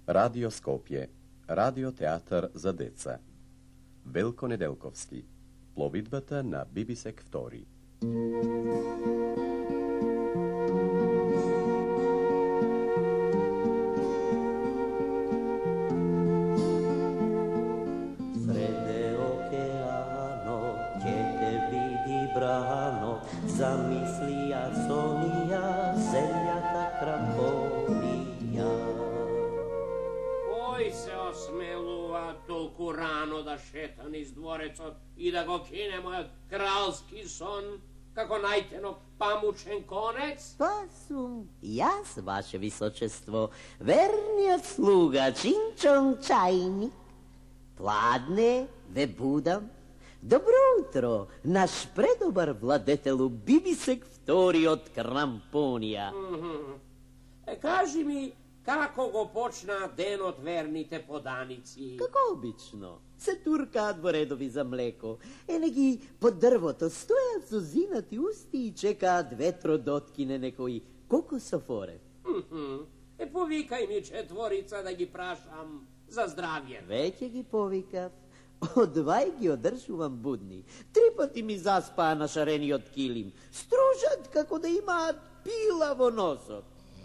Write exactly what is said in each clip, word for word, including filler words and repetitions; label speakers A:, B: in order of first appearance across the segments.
A: Radio Skopje, radio teatar za deca. Veljko Nedeljkovski, plovidbata na Bibisek Vtori.
B: Srede okeano, će te vidi brano, zamislija Sonija, zemljata Kramponija.
C: Koji se osmeluva toliko rano da šeta niz dvorecot i da go kine moj kralski son, kako najteno pamučen konec?
B: Pa sum, jas, vaše visočestvo, verniot sluga, činčon čajnik. Pladne, ve budam. Dobro utro, naš predobar vladetelu Bibisek Vtori od Kramponija.
C: Mm-hmm. E, kaži mi, kako go počna den od vernite podanici?
B: Kako obično, se turka dvoredovi za mleko. E neki pod drvoto stoja zuzinati usti i čeka vetro dotkine nekoj kokosofore.
C: Mm-hmm. E, povikaj mi četvorica da gi prašam za zdravje.
B: Već je gi povikav. Odvaj gi održu vam budni. Tripati mi zaspa na šareni od kilim. Stružat kako da ima pilavo noso.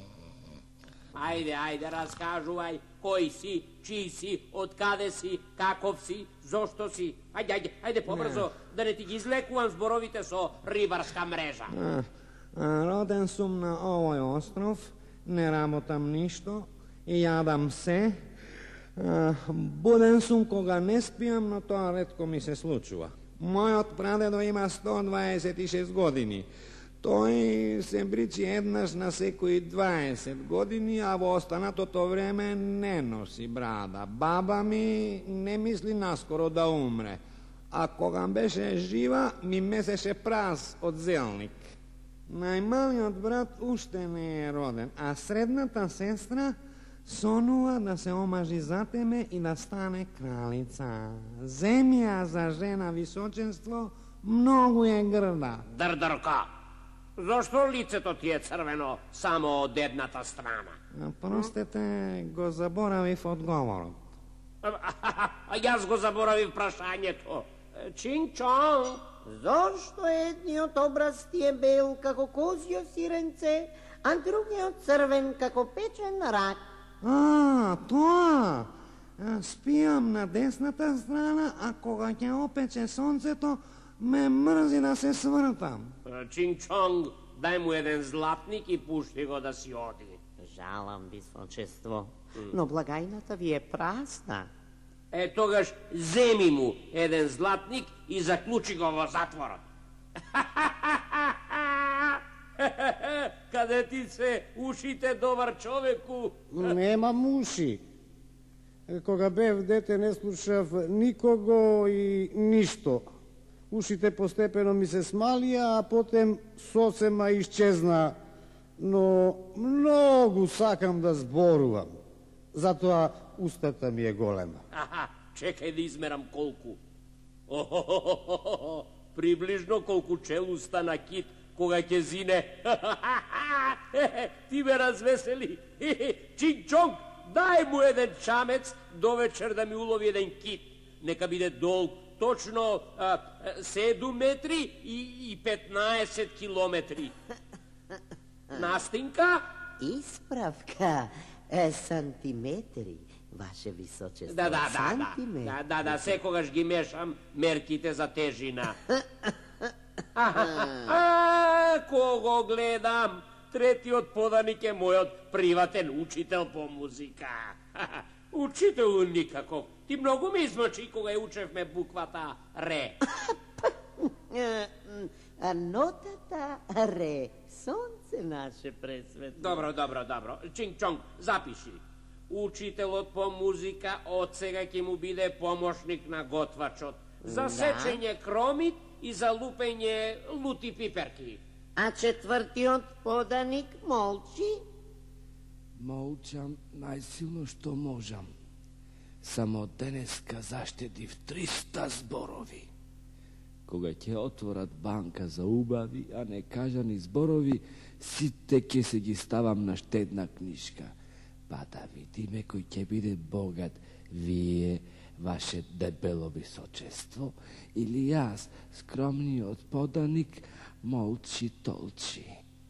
C: Ajde, ajde, raskažuvaj koji si, čiji si, od kade si, kakov si, zašto si. Ajde, ajde, ajde pobrzo, da ne ti izlekuvam zborovite so ribarska mreža.
D: A, a, roden sum na ovoj ostrov, ne rabotam ništo i jadam se. A, buden sum koga ne spijam, no to retko mi se slučuva. Moj od pradedo ima sto dvadeset šest godini. Той се бричи еднаш на секои дваесет години, а во останатото време не носи брада. Баба ми не мисли наскоро да умре, а кога беше жива ми месеше праз од зелник. Најмалиот брат уште не е роден, а средната сестра сонува да се омажи затеме и да стане кралица. Земја за жена височенство многу е грда.
C: Дрдрка! Защо лицето ти е црвено само од едната страна?
D: Простете, го заборавив одговорот.
C: А јас го заборавив прашањето. Чин-чон!
B: Зошто едниот образ ти е бел како козјо сиренце, а другиот црвен како печен рак?
D: А, тоа! Спијам на десната страна, а кога ќе опече сонцето, ме мрзи да се свртам.
C: Чин-чонг, дај му еден златник и пушти го да си оди.
B: Жалам, височество, но благајната ви е празна.
C: Е, тогаш земи му еден златник и заклучи го во затворот. Каде ти се ушите, добар човеку?
E: Немам уши. Кога бев дете не слушав никого и ништо. Ушите постепено ми се смалија, а потем сосема исчезна, но многу сакам да зборувам. Затоа устата ми е голема.
C: Аха, чекај да измерам колку. Охохохохохо, приближно колку челуста на кит кога ќе зине. Ти ме развесели. Чин-чонг, дај му еден чамец до вечер да ми улови еден кит. Нека биде долг точно а, седум метри и, и петнаесет километри. Настинка?
B: Исправка, е, сантиметри, ваше височество.
C: Да, да, да,
B: сантиметри.
C: да, да, да, секогаш ги мешам мерките за тежина. А, кого гледам? Третиот поданик е мојот приватен учител по музика. Учител никаков. Ти многу ме измочи кога ја учевме буквата Ре.
B: Нотата Ре, сонце наше пресветло.
C: Добро, добро, добро. Чин-чонг, запиши. Учителот по музика од сега ќе му биде помошник на готвачот. За сечење кромит и за лупење лути пиперки.
B: А четвртиот поданик молчи?
F: Молчам најсилно што можам. Само денеска заштедив триста зборови. Кога ќе отворат банка за убави, а не кажани зборови, сите ќе се ги ставам на штедна книжка. pa da vidime koji će biti bogat, vije, vaše debelo visočestvo, ili jas, skromniji od podanik, molči tolči.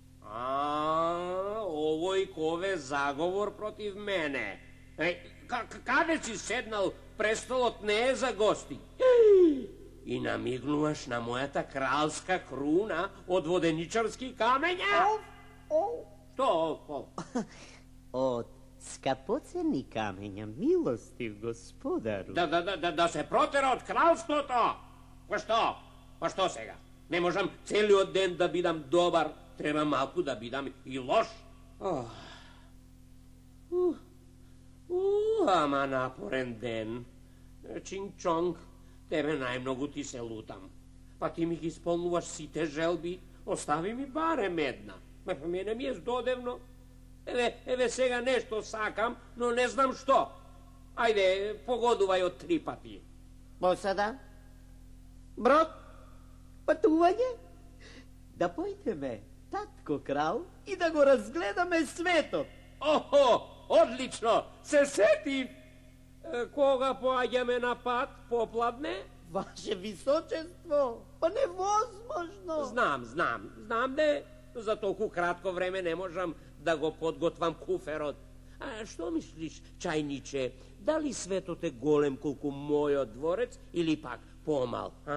C: A, ovo i kove zagovor protiv mene. Ej, ka kada si sednal prestol od kneza gosti? I namignuvaš na moja ta kralska kruna od vodeničarskih kamenja? Što?
B: Od skapocenih kamenja, milostiv gospodaru.
C: Da, da, da, da se protera od kralstvo to? Pa što? Pa što sega? Ne možem celi od den da bidam dobar, treba malku da bidam i loš. Oh. Uh, uh, ama naporen den. Čing čong, tebe najmnogu ti se lutam. Pa ti mi ispolnuvaš site želbi, ostavi mi barem jedna. Ma pa mene mi je zdodevno. Eve, eve sega nešto sakam, no ne znam što. Ajde, pogoduvaj odtripati.
B: Posada? Brod? Patuvanje? Da pojte me, tatko kralj, i da go razgledame svetom.
C: Oho, odlično, se setim. E, koga poađa me na pat popladne?
B: Vaše visočestvo, pa nevozmožno.
C: Znam, znam, znam da za toliko kratko vreme ne možem da go podgotvam kuferot. A što misliš, čajniče, da li sveto te golem koliko moj dvorec ili pak pomal, a?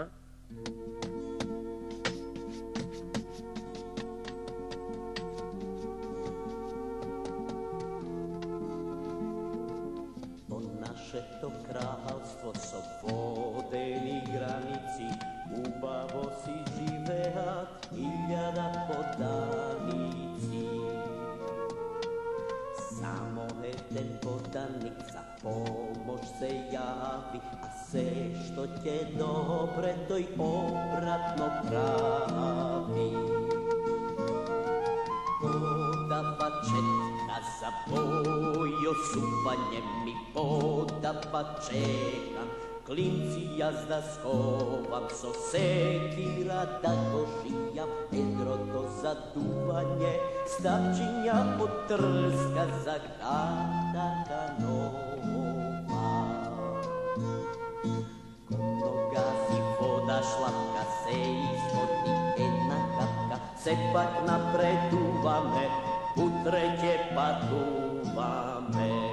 B: Naše to kralstvo so vodeni granici, ubavo si živeat iljada podanici. Samo jedan podanik za pomoć se javi, a sve što će dobre to i obratno pravi. Podava čeka za boj, osupanje mi podava čekam, klinci jazda skovam, so sekira da go žijam, edro to zaduvanje, stavčinja od trska za gata da nova. Kod toga si voda šlapka se izvodi jedna kapka, se pak napreduva me, u treće paduva me.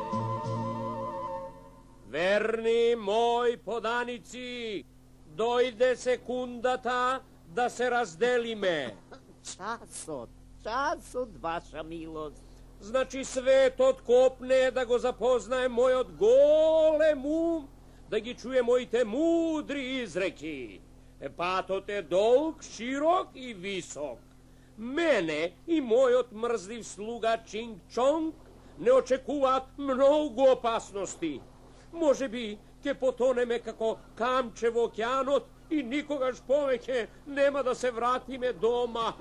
C: Verni moj podanici, dojde sekundata da se razdeli me.
B: Čas od, čas od, vaša milost.
C: Znači svet otkopne da go zapoznaje moj od golem, da gi čuje moji te mudri izreki. Pa to te dolg, širok i visok. Mene i moj odmrzliv sluga Čing Čong ne očekuvat mnogo opasnosti. Može bi ke potoneme kako kamče v okeanot i nikogaž poveke nema da se vratime doma.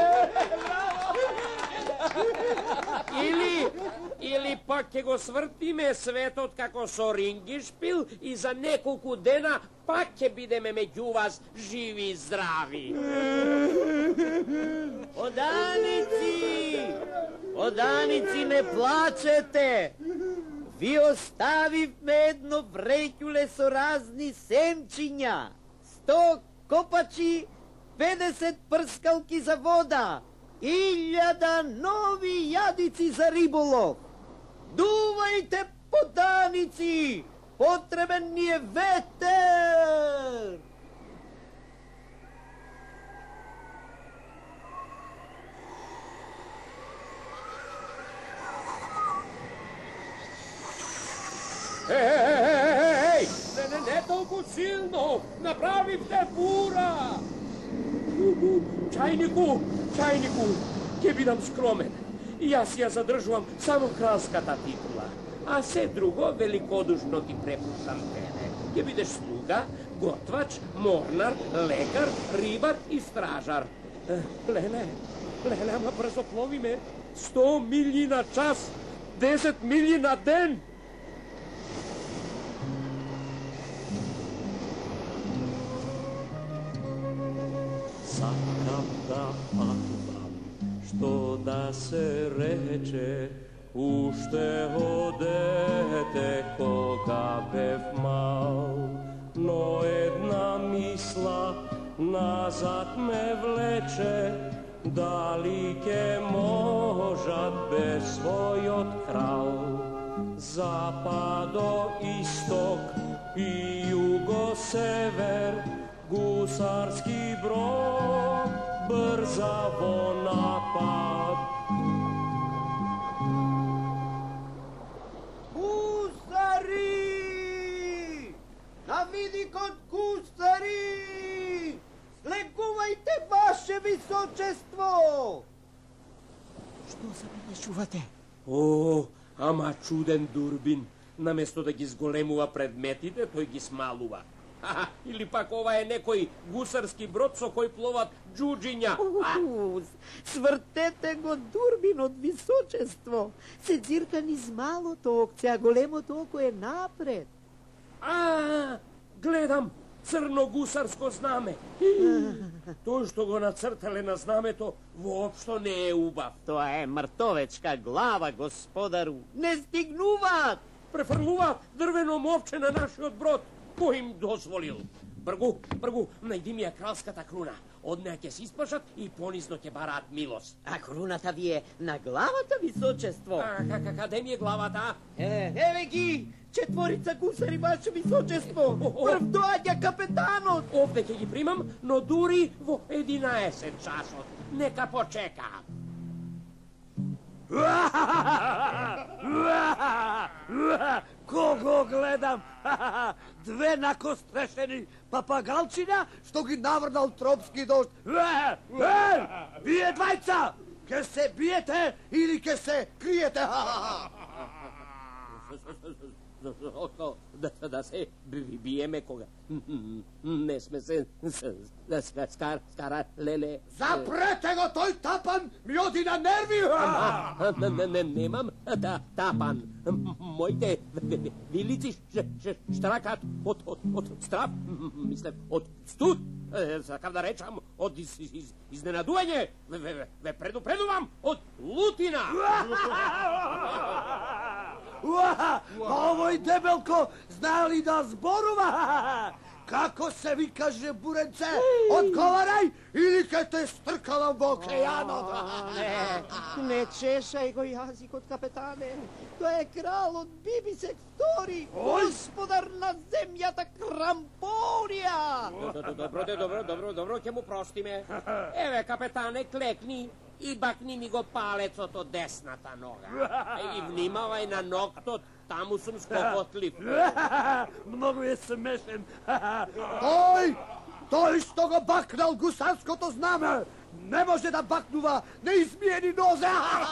C: Ili, ili pak ke go svrtime svetot kako so ringišpil i za nekoliko dena pak ke bideme među vas živi i zdravi.
B: Podanici! Podanici, ne plačete! Vi ostavi me jedno vrećule so razni semčinja, sto kopači, pedeset prskalki za voda, iljada novi jadici za ribolov. Duvajte, podanici, potreben je veter!
C: Hej, hej, hej, hej, ne, ne, ne toliko silno, napravite bura. Čajniku, čajniku, ke bi nam skromen. Ja si ja zadržuvam samo kralskata titula, a sve drugo velikodušno ti prepuštam tebe. Ke bideš sluga, gotvač, mornar, lekar, ribar i stražar. Lele, lele, ama brzo plovi me, sto milji na čas, deset milji na den. Sakam da patuvam, što da se reče, Ušte odete koga bev mal, no jedna misla nazad me vleče, dalike možat bez svoj od kral. Zapado istok i jugo sever, gusarski brod brzavo napad.
G: Gusari! Na vidi kod gusari! Sleguvajte vaše visočestvo!
B: Što za mene čuvate?
C: O, ама чуден Дурбин. Наместо да ги зголемува предметите, тој ги смалува. Ха, или пак ова е некој гусарски брод со кој пловат джуджиња.
B: Ус, свртете го Дурбин од височество. Се дзирка низ малото окце, а големото око е напред.
C: А, гледам, црно гусарско знаме. Тој што го нацртале на знамето воопшто не е убав.
B: Тоа е мртовечка глава, господару. Не стигнуваат!
C: Префрлуваат дрвено мовче на нашиот брод. Кој им дозволил? Бргу, бргу, најди ми ја кралската круна. Од неа ќе се исплашат и понизно ќе бараат милост.
B: А круната ви е на главата, височество.
C: А, ка, каде ми е главата?
B: Е, еве ги! Четворица гусари, ваше височество! Прв доаѓа капетанот!
C: Овде ќе ги примам, но дури во единаесет часот. Нека почека.
G: Кого гледам? Две накострешени папагалчина, што ги наврнал тропски дожд. Е, е, вие двајца, ке се биете или ке се криете?
C: Да, да се биеме кога не сме се скар, скара леле.
G: Запрете го тој тапан, ми оди на нерви!
C: Не, не, не, немам да, тапан. Моите вилици штракат од, од, од страв, мислев, од студ. Сакав да речам, од из, из, изненадување. Ве, ве предупредувам, од лутина.
G: Уа, овој дебелко знае ли да зборува? Како се ви каже, буренце? Одговарај или ке те стркалам во океанот?
B: Не, не чешај го јазикот, капетане. Тоа е кралот Бибисек втори, господар на земјата Крампонија.
C: Добро, добро, добро, добро, ќе му простиме. Еве, капетане, клекни и бакни ми го палецот од десната нога. И внимавај на ноктот, таму сум скокотлив.
G: Многу е смешен. Тој, тој што го бакнал гусарското знаме, не може да бакнува неизмиени нозе.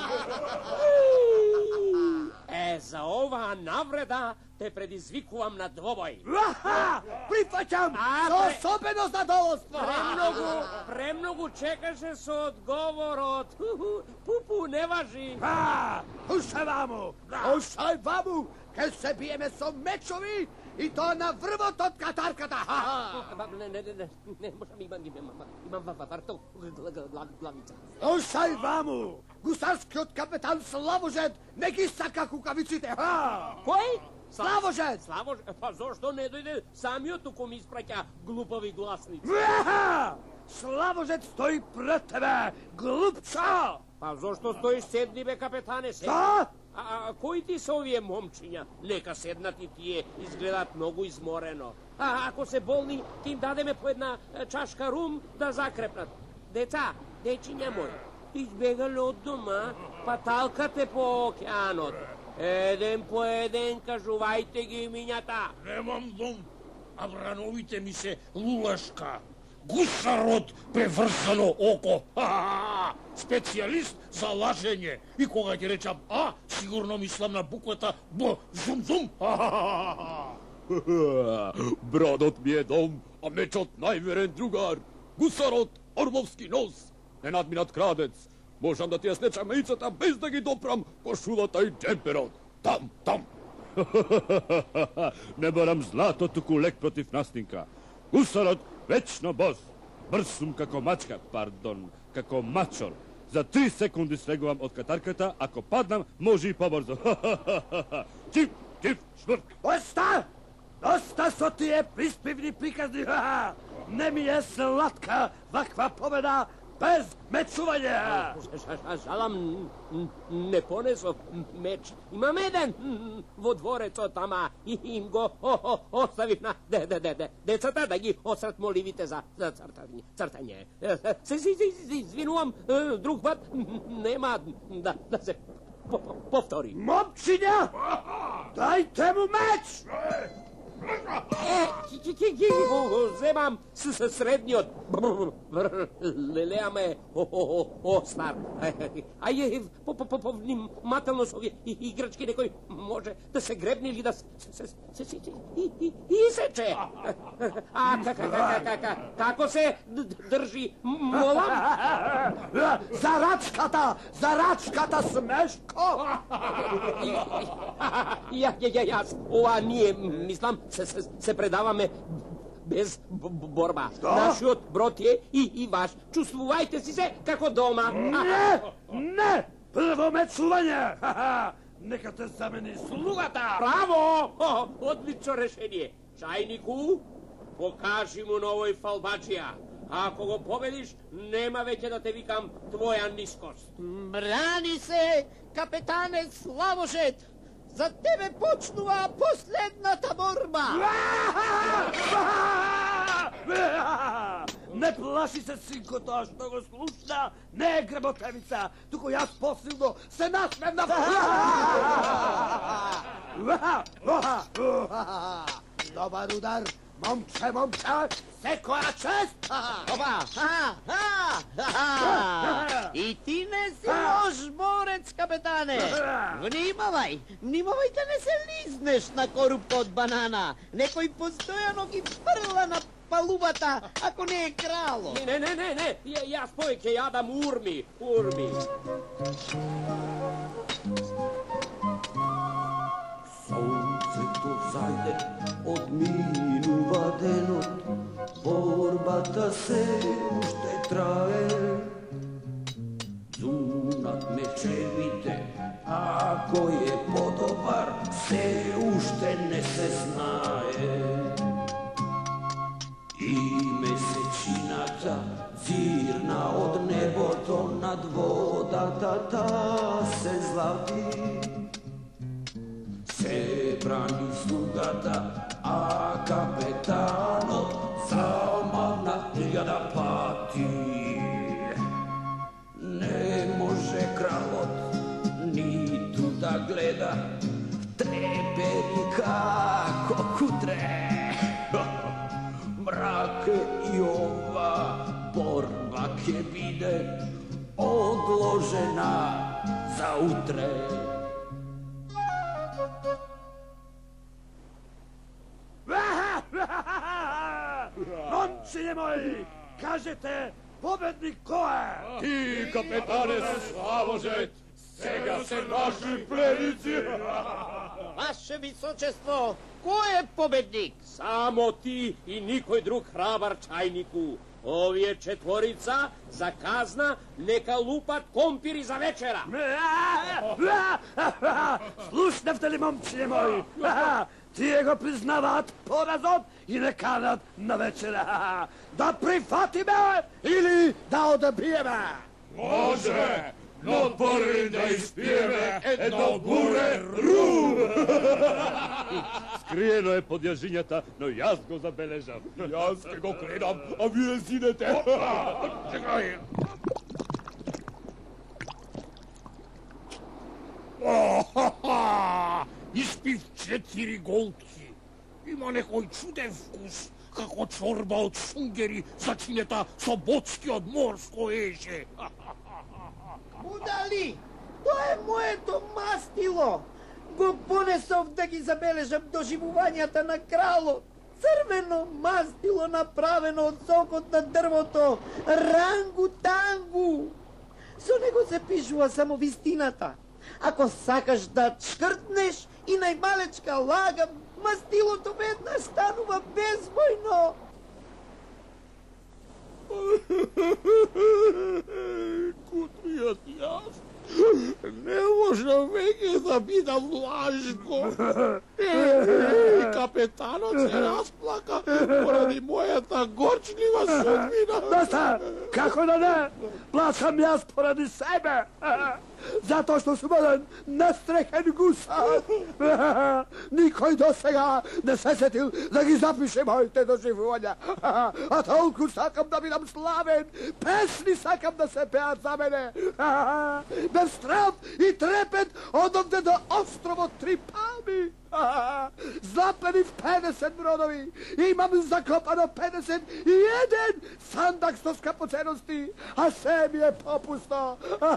C: Е, за оваа навреда те предизвикувам на двобој.
G: Прифаќам со особено задоволство.
C: Премногу, премногу чекаше со одговорот. Пупу не важи.
G: Ушај ваму, ушај ваму, ке се биеме со мечови и тоа на врвот од катарката.
C: Не, не, не, не, не, можам, имам, имам, имам варто главица.
G: Ушај ваму, гусарскиот капетан Славожед не ги сака кукавиците.
C: Кој?
G: Славожед!
C: Славожед? Па зошто не дојде самиот туку ми испраќа глупави гласници?
G: Славожед стои пред тебе, глупчо!
C: Па зошто стоиш, седни бе, капетане, седни?
G: Што?
C: А, а кои ти се овие момчиња? Нека седнат и тие, изгледат многу изморено. А ако се болни, ти им дадеме по една чашка рум да закрепнат. Деца, дечиња мој, избегале од дома, па талкате по океанот. Еден по еден кажувајте ги имињата.
H: Немам дом, а врановите ми се лулашка. Гусарот преврзано око. Ха-ха-ха! Специјалист за лажење. И кога ќе речам А, сигурно мислам на буквата Б. Зум-зум.
I: Бродот ми е дом, а мечот најверен другар. Гусарот, ормовски нос. Ненадминат крадец. Можам да ти ја снечам яйцата без да ги допрам кошулата и джемперот. Там, там. Не барам злато, туку лек против настинка. Гусарот вечно бос. Брз сум како мачка, пардон, како мачор. За три секунди слегувам од катарката, ако паднам, може и побрзо. Чип, чип, шврк.
G: Доста! Доста со тие приспивни приказни. Не ми е сладка ваква победа без мечување.
C: Жалам, не понесов меч. Имам еден во дворецот, ама им го оставив на децата да ги осрат моливите за цртање. Се извинувам, друг пат нема да се повтори.
G: Момчиња, дајте му меч!
C: Ки ги го земам с средниот. Лелеа ме остар. Ајде, повнимателно со овие играчки, некој може да се гребне или да се исече. А како се држи, молам?
G: За рачката, за рачката, смешко!
C: Јас, ова ние, мислам, Се, се, се предаваме без борба. Што? Нашиот брод е и, и ваш. Чувствувајте си се како дома.
G: Не! Не! Прво мечување! Нека те замени слугата!
C: Браво! О, одлично решение. Чајнику, покажи му на овој фалбаджија. Ако го победиш, нема веќе да те викам твоја нискост.
B: Брани се, капетане Славожет! За тебе почнува последната борба!
G: Не плаши се, синко, тоа што го слушна, не е греботевица, туку јас посилно се насмем на... Добар удар, момче, момче, секоја чест!
B: Опа! И ти не си лош борец, капетане! Внимавај! Внимавај да не се лизнеш на корупка од банана! Некој постојано ги фрла на палубата, ако не е крало!
C: Не, не, не, не! Јас повеќе јадам урми, урми!
J: Сонцето зајде, одминува денот, борбата се уште трае. Зунат мечевите, а кој е подобар, се уште не се знае. И месечината зирна од небото над водата, та се злати. Се брани слугата, а капетанот замавна илјада пати. Не може кралот ниту да гледа, трепери како кутре. Мрак и ова борба ќе биде одложена за утре.
G: Момчиње мои, кажете, победник кој е?
I: Ти, капетане Славожет, сега се наши пленици.
B: Ваше височество, кој е победник?
C: Само ти и никој друг, храбар Чајнику. Овие четворица за казна нека лупат компири за вечера.
G: Слушнавте ли, момчиње мои? Тие го признаваат поразот и не канат на вечера. Да прифатиме или да одбиеме?
I: Може, но први да испиеме едно буре рум. Скриено е под јажињата, но јас го забележав. Јас ке го кредам, а вие зидете. Чекај.
H: Испив четири голки. Има некој чуден вкус, како чорба од сунгери зачинета со ботскиот морско еже.
B: Будали, тоа е моето мастило. Го понесов да ги забележам доживувањата на кралот. Црвено мастило направено од сокот на дрвото, рангу-тангу. Со него се пишува само вистината. Ако сакаш да чкртнеш и најмалечка лага, мастилото веднаш станува безвојно.
H: Куд јас? Не можам веќе да бидам Влашко. И капетанот се расплака поради мојата горчлива судбина.
G: Доста! Како да не? Плачам јас поради себе. Затоа што сум еден нестрехен гусар. Никој до сега не се сетил да ги запише моите доживувања. А толку сакам да бидам славен. Песни сакам да се пеат за мене. Без страв и трепет одовде до островот Трипалми. Заплени в педесет бродови. Имам закопано педесет и еден сандак со скапоценности, а се ми е попусто.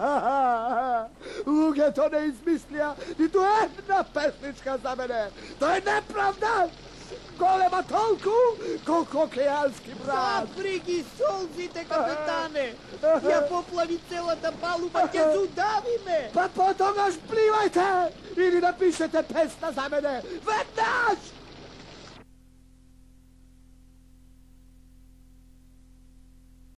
G: Луѓето не измислија ниту една песничка за мене. Тоа е неправда. Голема толку, колку океански брат.
B: Запри ги солзите, капетане! Ја поплави целата палуба, ќе зудавиме!
G: Па потогаш пливајте или напишете песна за мене. Веднаш!